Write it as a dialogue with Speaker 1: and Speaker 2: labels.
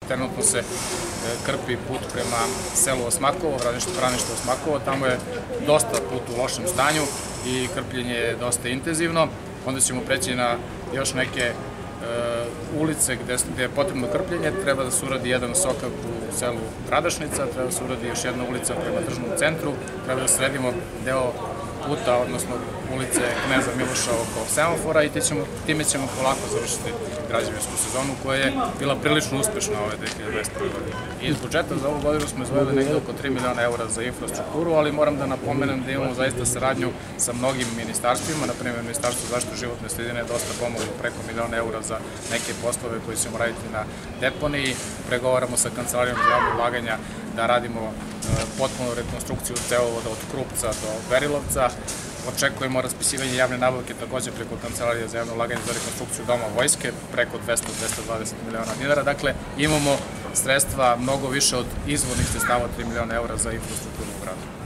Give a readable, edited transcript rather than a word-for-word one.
Speaker 1: trenutno se krpi put prema selu Osmakovo, Vranište Osmakovo, tamo je dosta put u lošem stanju i krpljenje je dosta intenzivno. Onda ćemo preći na još neke ulice gde je potrebno krpljenje, treba da se uradi jedan sokak u selu Gradašnica, treba da se uradi još jedna ulica prema tržnom centru, treba da sredimo deo puta, odnosno ulice Kneza Miloša oko semafora i time ćemo polako završiti građevinsku sezonu koja je bila prilično uspešna ove 2021. godine. Iz budžeta za ovu godinu smo izdvojili negde oko 3 miliona evra za infrastrukturu, ali moram da napomenem da imamo zaista saradnju sa mnogim ministarstvima, na primjer Ministarstvo zaštite životne sredine je dosta pomoglo preko miliona evra za neke poslove koje ćemo raditi na deponiji, pregovaramo sa Kancelarijom za javno ulaganja da radimo potpunu rekonstrukciju cevovoda od Krupca do Berilovca. Očekujemo raspisivanje javne nabavke takođe preko Kancelarije za javno ulaganje za rekonstrukciju Doma vojske preko 200-220 miliona dinara. Dakle, imamo sredstva mnogo više od izvornih sredstava 3 miliona evra za infrastrukturu u gradu.